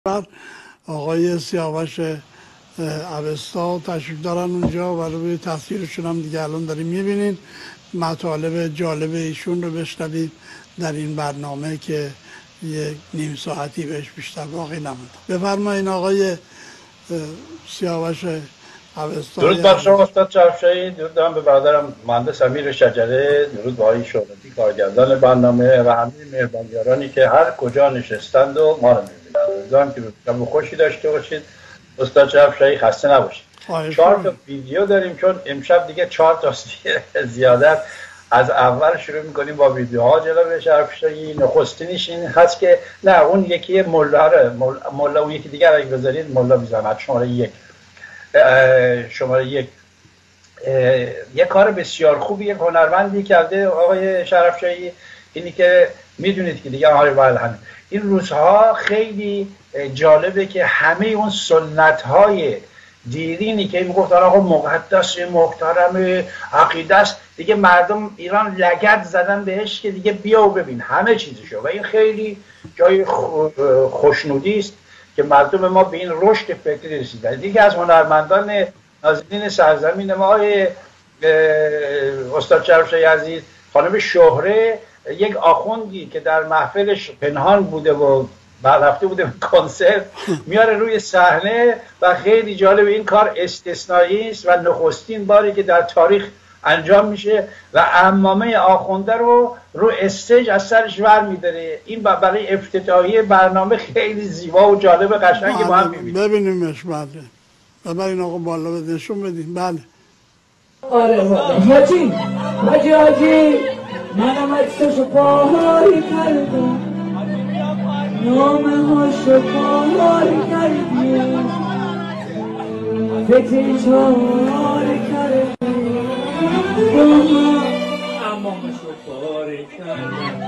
بعد آقای سیاوش اوستا تشریف دارن اونجا و روی تصویرشون هم دیگه الان داریم میبینین. مطالب جالب ایشون رو بشنوید در این برنامه که یک نیم ساعتی بهش بیشتر باقی نمونده. بفرمایین آقای سیاوش اوستا. درود بر شما استاد چرفشاهی، درود دارم به برادرم مهندس امیر شجره، درود به آقای شهرتی کارگردان برنامه و همه مهربانیارانی که هر کجا نشستند و ما رو میبینند. امیدوارم که شب خوشی داشته باشید. استاد چرفشاهی خسته نباشید. 4 تا ویدیو داریم چون امشب دیگه 4 تا زیادت از اول شروع میکنیم با ویدیوها جناب چرفشاهی. نخستینش این هست که نه اون یکی ملا و یکی دیگر اگه بذارید ملا بی‌زحمت شماره یک یک کار بسیار خوبی یک هنرمندی کرده آقای شرفشاهی، اینی که میدونید که دیگه این روزها خیلی جالبه که همه اون سنت های دیرینی که میگفتن آقا مقدس محترم عقیده است، دیگه مردم ایران لگد زدن بهش که دیگه بیا و ببین همه چیزشو، و این خیلی جای خوشنودی است که مردم ما به این رشد فکری رسیدن. دیگه از هنرمندان نازنین سرزمین ما استاد چرفشاهی عزیز، خانم شهره، یک آخوندی که در محفلش پنهان بوده و رفته بوده به کنسرت، میاره روی صحنه و خیلی جالب. این کار استثنایی است و نخستین باری که در تاریخ انجام میشه و عمامه آخونده رو استیج از سرش ور میداره. این برای افتتاحیه برنامه خیلی زیبا و جالب قشنگی با هم میبینیم. ببینیمش بعد. ببرین آقا بالا نشون بدیم. بله آره حاجی منم عکسشو پاهاری کردم، نامه هاشو پاهاری کردم، فکری چاری کردم، امامشو پاری کردم.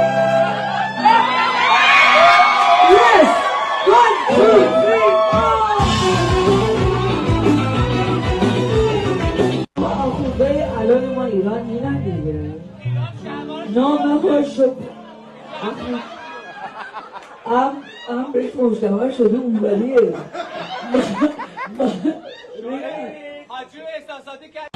Yes! 1, 2, 3 آخونده الان ما ایران میرن دیگه، نامه هاشو بهش مجتمع شده اونوریه حاجی احساساتی کرد.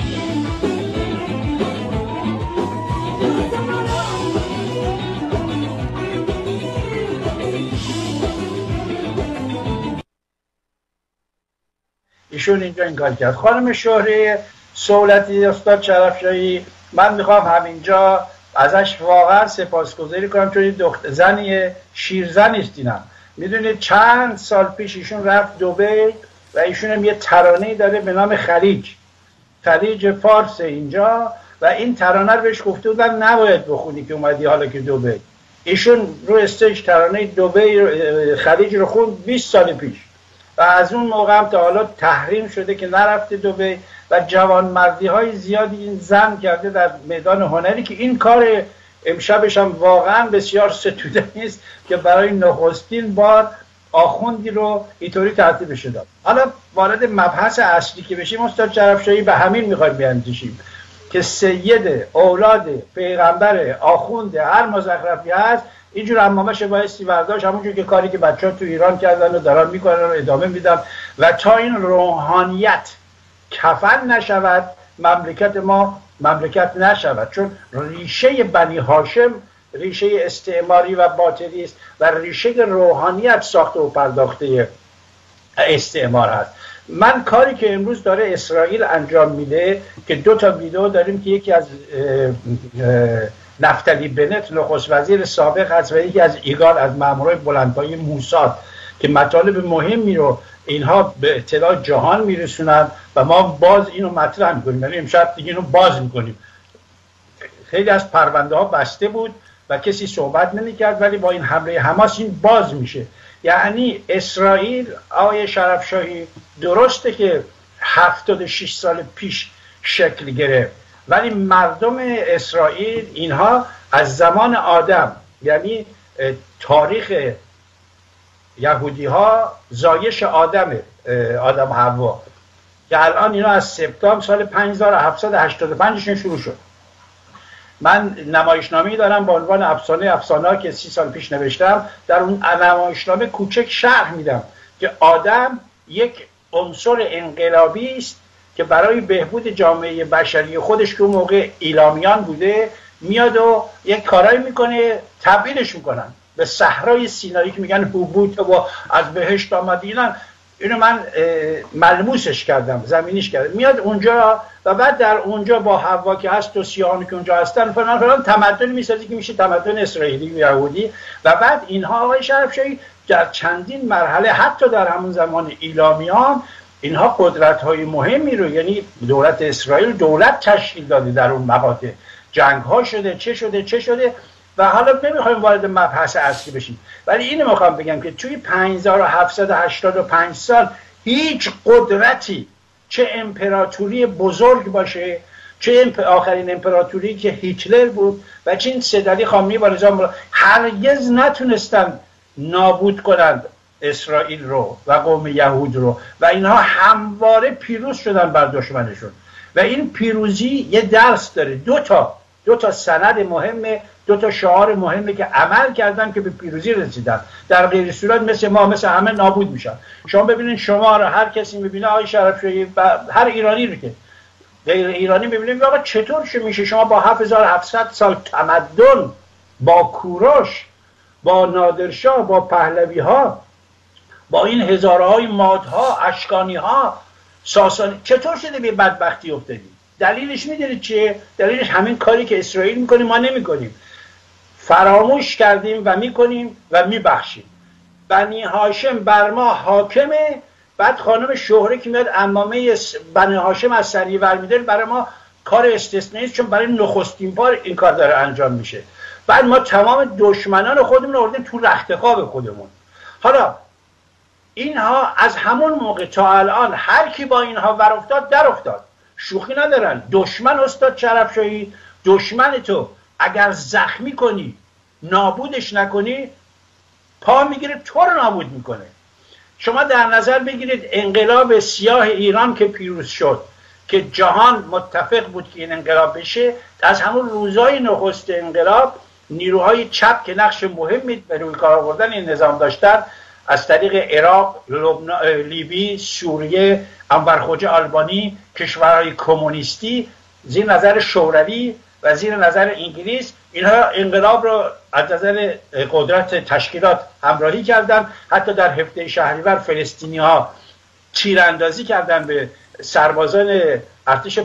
ایشون اینجا این کار کرد. خانم شهره سهولتی استاد چرفشاهی، من میخوام همینجا ازش واقعا سپاسگزاری کنم چون این زنی شیرزنی است. اینم میدونید چند سال پیش ایشون رفت دبی و ایشون هم یه ترانه‌ای داره به نام خلیج فارس اینجا، و این ترانه رو بهش گفته بودن نباید بخونی که اومدی حالا که دبی. ایشون رو استیج ترانه دبی خلیج رو خوند 20 سال پیش و از اون موقع هم تا حالا تحریم شده که نرفته دبی و جوانمردی های زیادی این زن کرده در میدان هنری که این کار امشبش هم واقعا بسیار ستودنی است که برای نخستین بار آخوندی رو اینطوری ترتیبش داد. حالا وارد مبحث اصلی که بشیم، استاد چرفشاهی به همین میخوایم بیاندیشیم که سید اولاد پیغمبر آخوند هر مزخرفی هست اینجور عمامش بایستی برداشت، همونجور که کاری که بچه ها تو ایران کردن و دارن میکنن و ادامه میدن، و تا این روحانیت کفن نشود مملکت ما مملکت نشود، چون ریشه بنی هاشم ریشه استعماری و باطلی است و ریشه روحانیت ساخته و پرداخته استعمار هست. من کاری که امروز داره اسرائیل انجام میده که 2 تا ویدیو داریم که یکی از نفتالی بنت نخست وزیر سابق هست و یکی از ایگار از مامورای بلندپایه موساد که مطالب مهمی رو اینها به اطلاع جهان میرسونن و ما باز اینو مطرح میکنیم. یعنی امشب دیگه اینو باز میکنیم. خیلی از پرونده ها بسته بود و کسی صحبت نمیکرد، ولی با این حمله حماس این باز میشه. یعنی اسرائیل آقای شرفشاهی درسته که 76 سال پیش شکل گرفت، ولی مردم اسرائیل اینها از زمان آدم، یعنی تاریخ یهودی ها زایش آدم حوا که الان اینا از سپتامبر سال 5785 شروع شد من نمایشنامه‌ای دارم با عنوان افسانه که 30 سال پیش نوشتم. در اون نمایشنامه کوچک شرح میدم که آدم یک عنصر انقلابی است که برای بهبود جامعه بشری خودش که اون موقع ایلامیان بوده میاد و یک کارایی میکنه، تبدیلش میکنن به صحرای سینایی که میگن حبوط و از بهشت آمدینن. اینو من ملموسش کردم، زمینیش کردم. میاد اونجا و بعد در اونجا با حوا که هست و سیاهانی که اونجا هستن فلان تمدن میسازی که میشه تمدن اسرائیلی و یهودی. و بعد اینها آقای شرفشاهی در چندین مرحله حتی در همون زمان ایلامیان اینها قدرت‌های مهمی رو، یعنی دولت اسرائیل دولت تشکیل داده، در اون مقاطع جنگ‌ها شده، چه شده و حالا نمیخوایم وارد مبحث اصلی بشیم، ولی اینو میخوام بگم که توی 5785 سال هیچ قدرتی، چه امپراتوری بزرگ باشه، چه آخرین امپراتوری که هیتلر بود و چه این سید علی خامنه‌ای با نظام، هرگز نتونستن نابود کنند اسرائیل رو و قوم یهود رو و اینها همواره پیروز شدن بر دشمنشون. و این پیروزی یه درس داره، دو تا سند مهمه، دو تا شعار مهمه که عمل کردن که به پیروزی رسیدن. در غیر صورت مثل همه نابود میشن. شما ببینید، شما رو هر کسی میبینه، آقای شرفشاهی و هر ایرانی رو که غیر ایرانی میبینید، آقا چطور میشه شما با 7700 سال تمدن، با کوروش، با نادرشاه، با پهلوی ها، با این هزارهای مادها، اشکانی ها، ساسانی، چطور شده به بدبختی افتادیم؟ دلیلش میدونید چیه؟ دلیلش همین کاری که اسرائیل میکنه ما نمیکنیم. فراموش کردیم و میکنیم و میبخشیم. بنی هاشم بر ما حاکمه، بعد خانم شهره که میاد عمامه بنی هاشم از سری ور میداره، برای ما کار استثنایی است، چون برای نخستین بار این کار داره انجام میشه. بعد ما تمام دشمنان خودمون آوردیم تو رخت خواب خودمون. حالا اینها از همون موقع تا الان هر کی با اینها ور افتاد در افتاد، شوخی ندارن. دشمن استاد شرفشاهی، دشمن تو اگر زخمی کنی، نابودش نکنی، پا میگیره تو رو نابود میکنه. شما در نظر بگیرید انقلاب سیاه ایران که پیروز شد، که جهان متفق بود که این انقلاب بشه، از همون روزای نخست انقلاب نیروهای چپ که نقش مهمی به روی کار آوردن این نظام داشتن، از طریق عراق، لیبی، سوریه، انور خوجه آلبانی، کشورهای کمونیستی، زیر نظر شوروی و زیر نظر انگلیس، اینها انقلاب رو از نظر قدرت تشکیلات همراهی کردن. حتی در هفته شهریور فلسطینی ها تیراندازی کردن به سربازان ارتش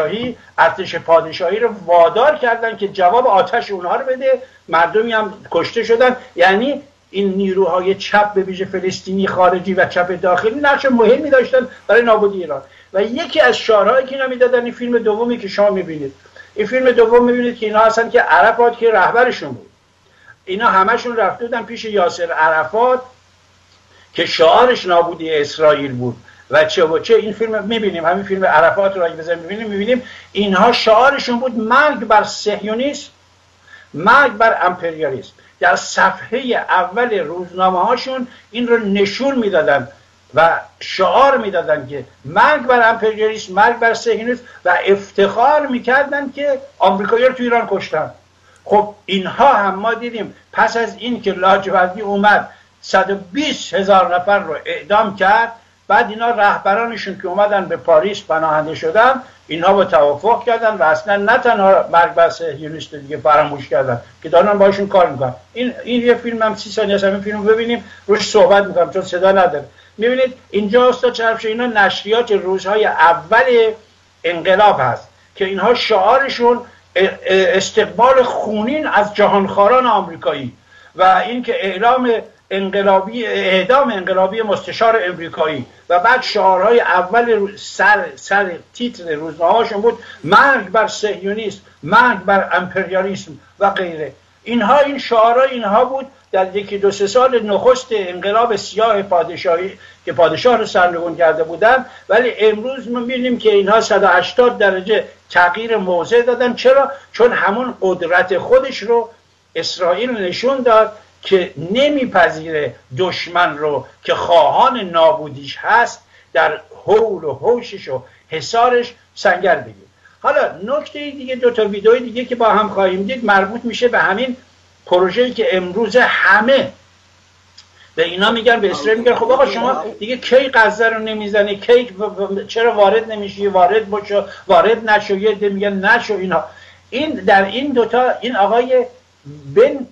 پادشاهی رو وادار کردن که جواب آتش اونها رو بده. مردمی هم کشته شدن. یعنی این نیروهای چپ به ویژه فلسطینی خارجی و چپ داخلی نقش مهمی داشتن برای نابودی ایران. و یکی از شعارهایی که اینا میدادن، این فیلم دومی که شما میبینید، این فیلم دوم میبینید که اینا هستن که عرفات که رهبرشون بود، اینا همشون رفته بودن پیش یاسر عرفات که شعارش نابودی اسرائیل بود و چه این فیلم میبینیم، همین فیلم عرفات رو اگه بزنیم میبینیم اینها شعارشون بود مرگ بر صهیونیسم، مرگ بر امپریالیسم. در صفحه اول روزنامه هاشون این رو نشون میدادن و شعار میدادن که مرگ بر امپریالیسم، مرگ بر صهیونیسم، و افتخار میکردن که آمریکایی‌ها رو تو ایران کشتن. خب اینها هم ما دیدیم پس از این که لاجوردی اومد 120,000 نفر رو اعدام کرد، بعد اینا رهبرانشون که اومدن به پاریس پناهنده شدن، اینها با توافق کردن و اصلا نه تنها مرگ بر صهیونیست دیگه فراموش کردن که دارن باشون کار میکنن. این یه فیلم هم 30 ثانیه است، همین فیلم رو ببینیم، روش صحبت میکنم چون صدا نداره. میبینید اینجا استاد شرفشاهی اینا نشریات روزهای اول انقلاب هست که اینها شعارشون استقبال خونین از جهانخواران آمریکایی و اینکه اعدام انقلابی مستشار امریکایی، و بعد شعارهای اول سر تیتر روزنامه‌هاشون بود مرگ بر صهیونیسم، مرگ بر امپریالیسم و غیره. اینها این شعارهای اینها بود در 1-2 سال نخست انقلاب سیاه پادشاهی که پادشاه رو سرنگون کرده بودن. ولی امروز ما می‌بینیم که اینها 180 درجه تغییر موضع دادن. چرا؟ چون همون قدرت خودش رو اسرائیل نشون داد که نمیپذیره دشمن رو که خواهان نابودیش هست در حول و حوشش و حصارش سنگر بگیر. حالا نکته دیگه، 2 تا ویدیو دیگه که با هم خواهیم دید مربوط میشه به همین پروژه‌ای که امروز همه به اینا میگن، به اسرائیل میگن خب آقا شما دیگه کی غزه رو نمیزنی، کی چرا وارد نمیشی، وارد بشو، وارد نشو. یه عده میگن نشو. اینا این در این دوتا، این آقای بن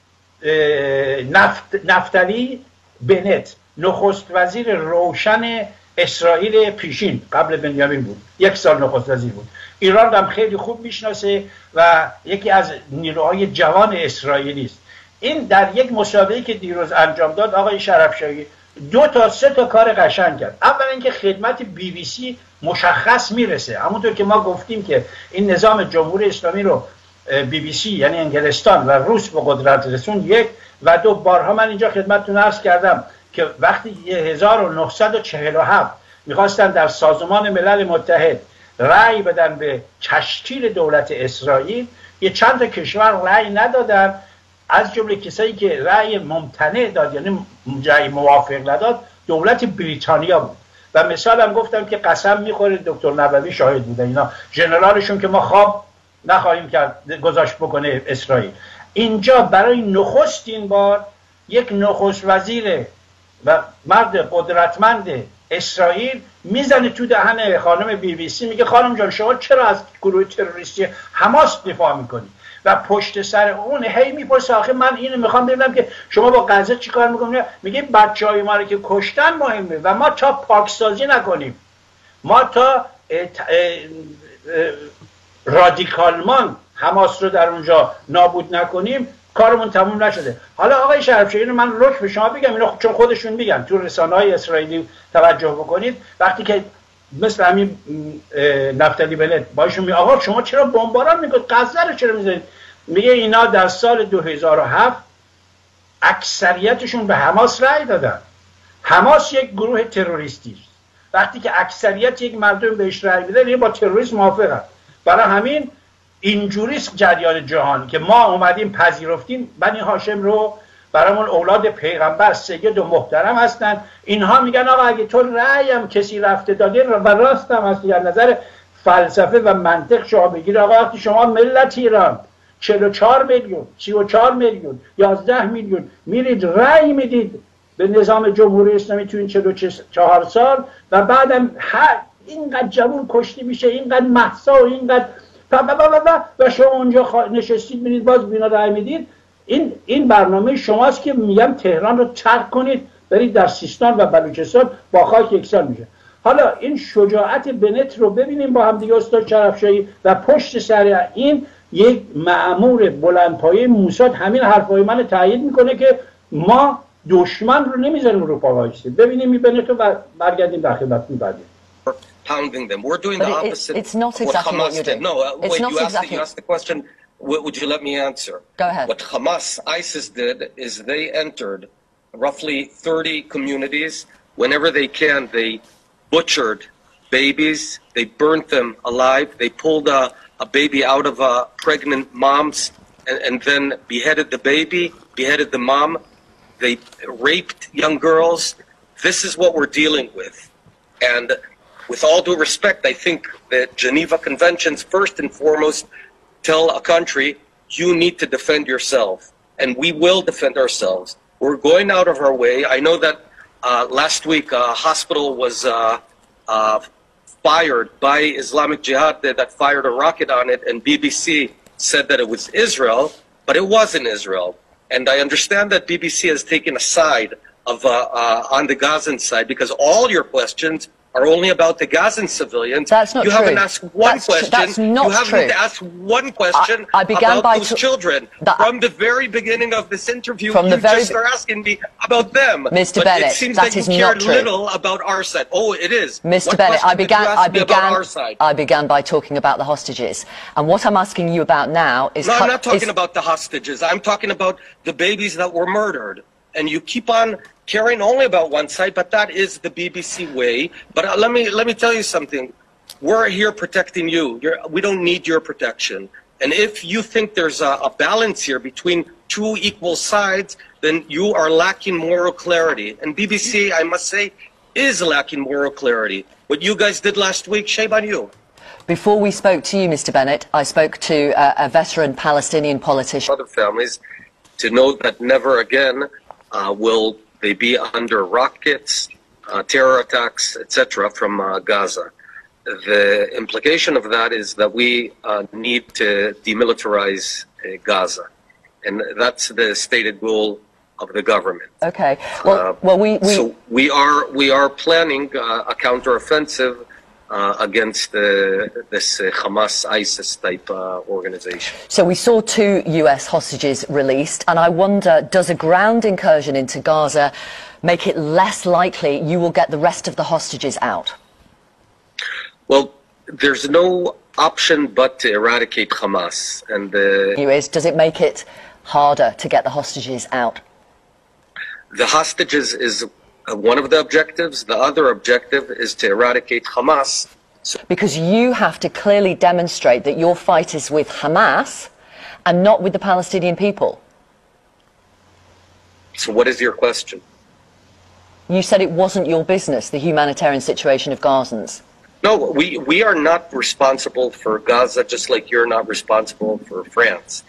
نفتالی بنت، نخست وزیر روشن اسرائیل پیشین، قبل بنیامین بود، 1 سال نخست وزیر بود، ایران هم خیلی خوب میشناسه و یکی از نیروهای جوان اسرائیلی است. این در یک مسابقه که دیروز انجام داد آقای شرفشاهی 2 تا 3 تا کار قشنگ کرد. اولا اینکه خدمت BBC مشخص میرسه، همونطور که ما گفتیم که این نظام جمهوری اسلامی رو BBC یعنی انگلستان و روس به قدرت رسون، 1 و 2 بارها من اینجا خدمتتون عرض کردم که وقتی 1947 میخواستن در سازمان ملل متحد رأی بدن به تشکیل دولت اسرائیل، یه چند تا کشور رأی ندادن، از جمله کسایی که رأی ممتنع داد یعنی رأی موافق نداد دولت بریتانیا بود. و مثالم گفتم که قسم میخوره، دکتر نبوی شاهد بودن، اینا ژنرالشون که ما خواب نخواهیم کرد گذاشت بکنه اسرائیل. اینجا برای نخستین بار یک نخست وزیر و مرد قدرتمند اسرائیل میزنه تو دهن خانم BBC، میگه خانم جان شما چرا از گروه تروریستی حماس دفاع میکنی؟ و پشت سر اون هی میپرسه آخه من اینو میخوام ببینم که شما با غزه چیکار میکنید؟ میگه بچهای ما رو که کشتن مهمه و ما تا پاکسازی نکنیم، ما تا رادیکالمان حماس رو در اونجا نابود نکنیم کارمون تموم نشده. حالا آقای شرفشاهی اینو من رک به شما بگم، اینو چون خودشون میگن، تو رسانه‌های اسرائیلی توجه بکنید، وقتی که مثل همین نفتالی بنت باشون میگه آقا شما چرا بمباران میکنید، غزه رو چرا میزنید؟ میگه اینا در سال 2007 اکثریتشون به حماس رأی دادن. حماس یک گروه تروریستی است. وقتی که اکثریت یک مردم بهش رأی میدن یه با تروریسم موافقن. برای همین اینجوریست جریان جهان که ما اومدیم پذیرفتیم بنی هاشم رو، برامون اولاد پیغمبر سید و محترم هستن. اینها میگن آقا اگه تو رأی هم کسی رفته داده و راست هم هست، در نظر فلسفه و منطق شما بگیر آقا وقتی شما ملت ایران 44 میلیون 34 میلیون 11 میلیون میرید رأی میدید به نظام جمهوری اسلامی تو این 44 سال و بعدم اینقدر جوون کشته میشه، اینقدر مهسا و اینقدر و شما اونجا نشستید میرید باز بینا رأی میدید، این برنامه شماست که میگم تهران رو ترک کنید برید در سیستان و بلوچستان با خاک یکسان میشه. حالا این شجاعت بنت رو ببینیم با هم دیگه استاد شرفشاهی، و پشت سر این یک مأمور بلندپایه موساد همین حرفای من تایید میکنه که ما دشمن رو نمیذاریم رو پا وایسیم. ببینیم این بنت رو و برگردیم در خدمتتون بعدی. Pounding them. We're doing the opposite. It's not of what exactly what Hamas you're did. doing. No, It's wait, not you asked the question. Would you let me answer? Go ahead. What Hamas, ISIS did is they entered roughly 30 communities. Whenever they can, they butchered babies. They burnt them alive. They pulled a baby out of pregnant moms and then beheaded the baby, beheaded the mom. They raped young girls. This is what we're dealing with. And with all due respect, I think that Geneva Conventions, first and foremost, tell a country, you need to defend yourself. And we will defend ourselves. We're going out of our way. I know that last week a hospital was fired by Islamic Jihad that fired a rocket on it, and BBC said that it was Israel, but it wasn't Israel. And I understand that BBC has taken a side of on the Gazan side because all your questions are only about the Gazan civilians. That's not you true. haven't asked one question. That's not you haven't true. asked one question I began about by those children. From the very beginning of this interview, you just are asking me about them. Mr. But Bennett, it seems that that is you care not true. little about our side. Oh, it is. Mr. What Bennett, question did you ask me about our side? I began by talking about the hostages. And what I'm asking you about now is... No, I'm not talking about the hostages. I'm talking about the babies that were murdered. And you keep on caring only about one side, but that is the BBC way. But let me tell you something. We're here protecting you. We don't need your protection. And if you think there's a balance here between two equal sides, then you are lacking moral clarity. And BBC, I must say, is lacking moral clarity. What you guys did last week, shame on you. Before we spoke to you, Mr. Bennett, I spoke to a veteran Palestinian politician. Other families to know that never again will they be under rockets, terror attacks, etc. from Gaza. The implication of that is that we need to demilitarize Gaza, and that's the stated goal of the government. Okay. So we are planning a counteroffensive against this Hamas ISIS type organization. So we saw 2 US hostages released, and I wonder, does a ground incursion into Gaza make it less likely you will get the rest of the hostages out? Well, there's no option but to eradicate Hamas, and does it make it harder to get the hostages out? The hostages is one of the objectives. The other objective is to eradicate Hamas. Because you have to clearly demonstrate that your fight is with Hamas and not with the Palestinian people. So what is your question? You said it wasn't your business, the humanitarian situation of Gazans. No, we are not responsible for Gaza, just like you're not responsible for France.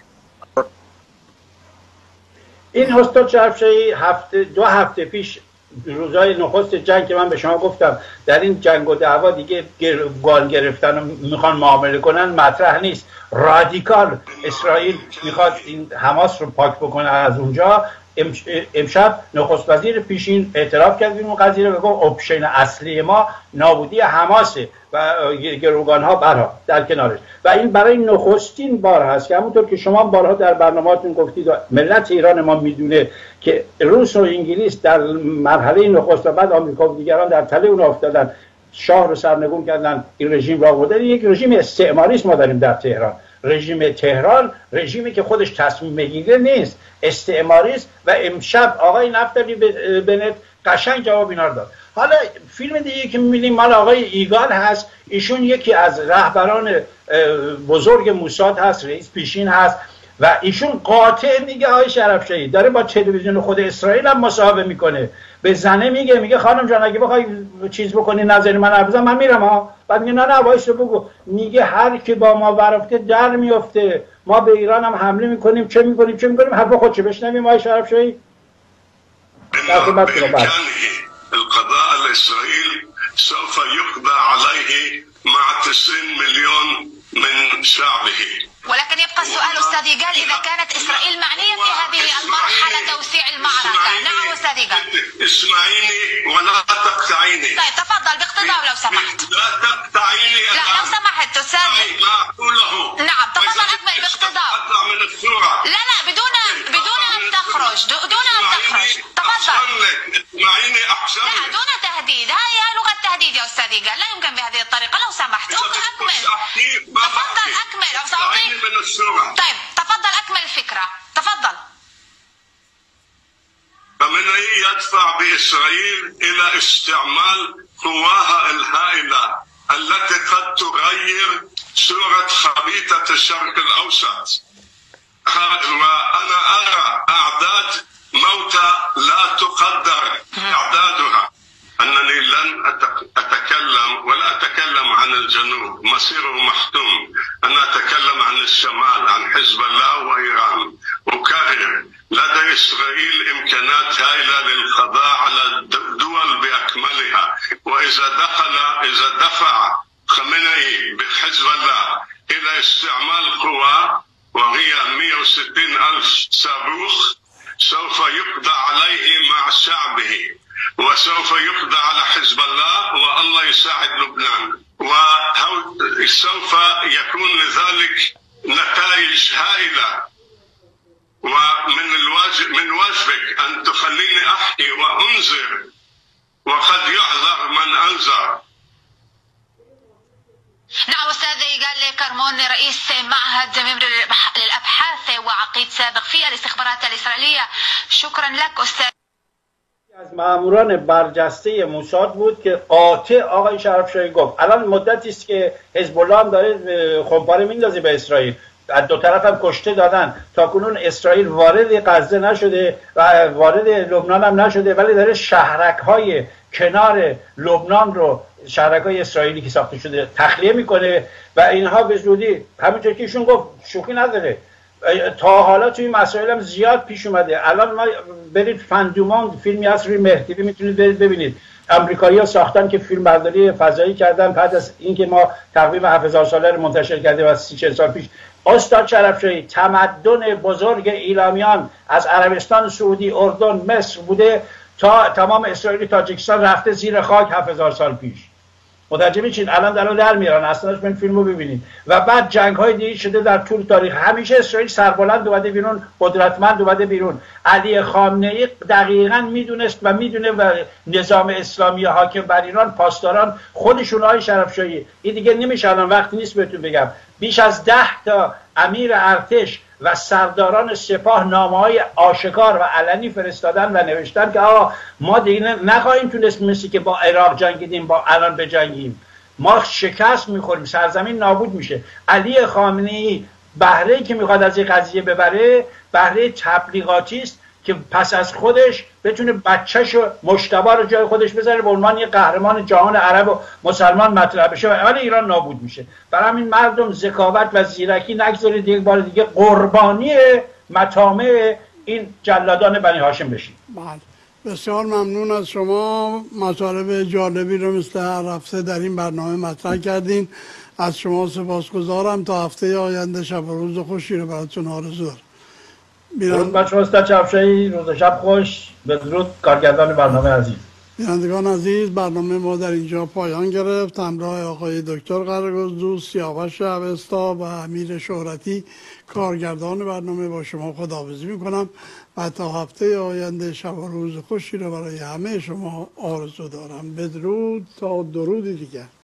این استاد شرفشاهی دو هفته پیش روزهای نخست جنگ که من به شما گفتم در این جنگ و دعوا دیگه گان گرفتن و میخوان معامله کنن مطرح نیست. رادیکال اسرائیل میخواد این حماس رو پاک بکنه از اونجا. امشب نخست وزیر پیشین اعتراف کرد این قضیه رو، گفت اپشن اصلی ما نابودی حماسه و گروگانها برها در کنارش، و این برای نخستین بار هست که همونطور که شما بارها در برنامه‌تون گفتید ملت ایران ما میدونه که روس و انگلیس در مرحله نخست و بعد آمریکا و دیگران در تله اون افتادن، شاه رو سرنگون کردن، این رژیم را آوردن. یک رژیم استعماری است ما داریم در تهران. رژیم تهران رژیمی که خودش تصمیم میگیره نیست، استعماری است. و امشب آقای نفتالی بنت قشنگ جواب اینا رو داد. حالا فیلم دیگه که می‌بینیم مال آقای ایگال هست، ایشون یکی از رهبران بزرگ موساد هست، رئیس پیشین هست و ایشون قاطع میگه آقای شرفشاهی داره با تلویزیون خود اسرائیل هم مصاحبه میکنه، به زنه میگه خانم جان اگه بخوای چیز بکنی نظری من حرف بزن من میرم ها. بعد میگه نه وایس بگو. میگه هر کی با ما برافته در میفته، ما به ایران هم حمله میکنیم، چه میکنیم حرف خودش بشنویم آقای شرفشاهی. القضاء الإسرائيلي سوف يقضى عليه مع 90 مليون من شعبه. ولكن يبقى السؤال أستاذ يقال إذا كانت إسرائيل معنية في هذه المرحلة توسيع المعركة. نعم أستاذ يقال. اسمعيني ولا تقطعيني. طيب تفضل باقتضاب لو سمحت. لا تقطعيني. لا لو سمحت أستاذ. ما أقوله. نعم تفضل أكمل باقتضاب. أطلع من الصورة. لا بدون أن تخرج دون أن تخرج. تفضل. اسمعيني أحسن. لا دون تهديد، هاي لغة تهديد يا أستاذ يقال، لا يمكن بهذه الطريقة لو سمحت. أكمل. تفضل أكمل أو سأعطيك. طيب تفضل أكمل الفكرة. تفضل. فمن يدفع بإسرائيل إلى استعمال قواها الهائلة التي قد تغير صورة خريطة الشرق الأوسط. وأنا أرى أعداد موتى لا تقدر أعدادها. أنني لن أتكلم ولا أتكلم عن الجنوب مصيره محتوم، أنا أتكلم عن الشمال، عن حزب الله وإيران. أكرر لدى إسرائيل إمكانات هائلة للقضاء على الدول بأكملها، وإذا دفع خامنئي بحزب الله إلى استعمال قوى وهي 160,000 صاروخ سوف يقضى عليه مع شعبه، وسوف يقضى على حزب الله والله يساعد لبنان، وسوف يكون لذلك نتائج هائلة. ومن واجبك أن تخليني أحكي وأنذر، وقد يحذر من أنذر. نعم أستاذ يقال لي كرمون رئيس معهد ممر للأبحاث وعقيد سابق في الاستخبارات الإسرائيلية. شكرا لك أستاذ. از ماموران برجسته موساد بود که قاطع آقای شرفشاهی گفت. الان مدتی است که حزب الله هم داره خمپاره میندازه به اسرائیل، از دو طرف هم کشته دادن. تاکنون اسرائیل وارد غزه نشده و وارد لبنان هم نشده، ولی داره شهرک های کنار لبنان رو شهرک‌های اسرائیلی که ساخته شده تخلیه میکنه و اینها به زودی همونطور که ایشون گفت شوخی نداره، تا حالا توی مسائل هم زیاد پیش اومده. الان ما برید فندومان فیلمی هست روی مهدی میتونید برید ببینید، امریکایی‌ها ساختن که فیلم برداری فضایی کردن بعد از اینکه ما تقویم 7000 ساله رو منتشر کردیم از 30 سال پیش. استاد شرفشاهی، تمدن بزرگ ایلامیان از عربستان سعودی، اردن، مصر بوده تا تمام اسرائیل، تاجیکستان رفته زیر خاک 7000 سال پیش. متوجه میشین؟ الان در میارن اصلاش این فیلمو ببینید. و بعد جنگ‌های دیگه شده در طول تاریخ، همیشه اسرائیل سربلند اومده بیرون، قدرتمند اومده بیرون. علی خامنه‌ای دقیقاً میدونست و میدونه و نظام اسلامی حاکم بر ایران پاسداران خودشون های شرفشاهی، این دیگه نمیشه الان وقتی نیست بهتون بگم، بیش از 10 تا امیر ارتش و سرداران سپاه نامه‌های آشکار و علنی فرستادن و نوشتن که آقا ما دیگه نخواهیم تونست مثل که با عراق جنگیدیم با الان بجنگیم، ما شکست میخوریم، سرزمین نابود میشه. علی خامنه‌ای بهره‌ای که میخواد از این قضیه ببره بهره تبلیغاتی است که پس از خودش بتونه بچه‌شو مجتبی رو جای خودش بذاره به عنوان یه قهرمان جهان عرب و مسلمان مطرح بشه و اول ایران نابود میشه. برای همین مردم ذکاوت و زیرکی نگذارید یک بار دیگه قربانی مطامع این جلادان بنی هاشم بشید. بله، بسیار ممنون از شما. مطالب جالبی رو مثل هر هفته در این برنامه مطرح کردین. از شما سپاسگزارم. تا هفته آینده شب و روز خوشی رو براتون آرزو دارم. درود بر شما استاد شرفشاهی، روز شب خوش. بدرود کارگردان برنامه عزیز. بینندگان عزیز، برنامه ما در اینجا پایان گرفت. همراه آقای دکتر قره‌گزدو، سیاوش اوستا و امیر شهرتی کارگردان برنامه با شما خداحافظی میکنم و تا هفته آینده شب و روز خوشی رو برای همه شما آرزو دارم. بدرود تا درود دیگر.